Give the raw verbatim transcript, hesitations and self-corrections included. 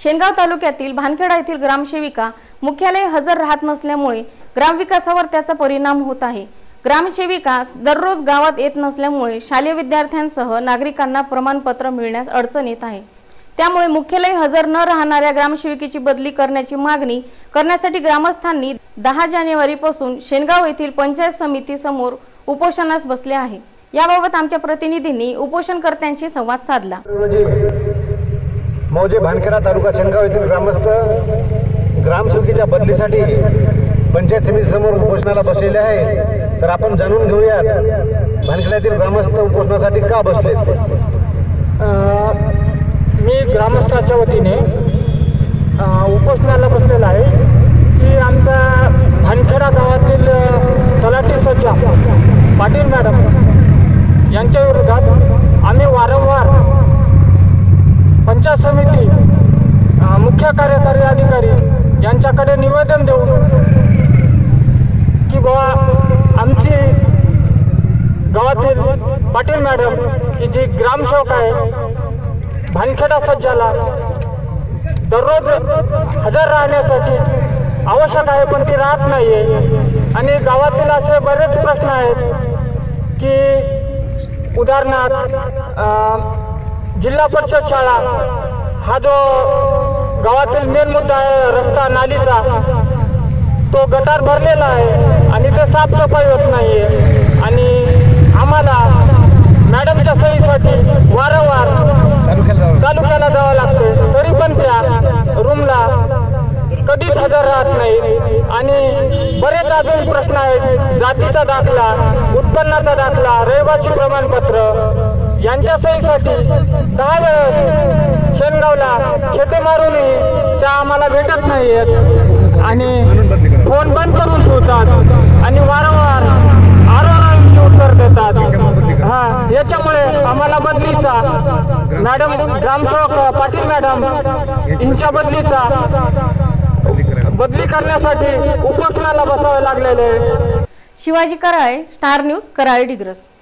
शेनगाव तालुक्यातील भानखेडा येथील ग्रामसेविका मुख्यालय हजर राहत नसल्यामुळे ग्रामविकासावर त्याचा परिणाम होत आहे। ग्रामसेविका दररोज गावात येत नसल्यामुळे शालेय विद्यार्थ्यांसह नागरिकांना प्रमाणपत्र मिळण्यास अडचण येत आहे। त्यामुळे मुख्यालय हजर न राहणाऱ्या ग्रामसेविकेची बदली करण्याची मागणी करण्यासाठी ग्रामस्थांनी दहा जानेवारी पासून शेनगाव येथील पंचायत समिती समोर उपोषणास बसले आहे। याबाबत आमच्या प्रतिनिधींनी उपोषणकर्त्यांशी संवाद साधला। मौजे भानखेडा तालुका शेनगाव येथील ग्रामस्थ ग्रामसेवकीच्या बदलीसाठी पंचायत समिती समोर उपोषणाला बसलेले आहे। तर आपण जाणून घेऊया भानखेड्यातील ग्रामस्थ उपोषणासाठी का बसले। मी ग्रामस्थाच्या वतीने उपोषणाला बसलेला आहे की आमच्या भानखेडा गावातील तलाठी सज्जा पाटील मॅडम यांच्या विरोधात आम्ही वारंवार पंचायत समिती मुख्य कार्यकारी अधिकारी यांच्याकडे निवेदन देऊन की बाबा आमची गावातील पाटील मॅडम ही जी ग्रामसेवक आहे भानखेडा सज्जाला दररोज हजर राहण्यासाठी आवश्यक आहे, पण ती राहत नाही आहे। आणि गावातील असे बरेच प्रश्न आहेत की उदाहरणार्थ जिल्हा परिषद शाळा हा जो गावातील मेन मुद्दा आहे, रस्ता नालीचा तो गटार भरलेला आहे आणि ते साफसफाई होत नाही आहे। आणि आम्हाला मॅडमच्या सहीसाठी वारंवार तालुक्याला जावं लागते, तरी पण त्या रूमला कधीच हजर राहत नाही। आणि बरेच अजून प्रश्न आहेत, जातीचा दाखला, उत्पन्नाचा दाखला, रहिवासी प्रमाणपत्र यांच्या सहीसाठी दहा वेळेस शेनगावला खेटे मारूनही त्या आम्हाला भेटत नाही आहेत आणि फोन बंद करून ठेवतात आणि वारंवार आरोग्याची उत्तर देतात। हा याच्यामुळे आम्हाला बदलीचा मॅडम ग्रामसेवक पाटील मॅडम यांच्या बदलीचा बदली करण्यासाठी उपोषणाला बसावे लागलेले। Shivaji Karale, star news, Karale Digras.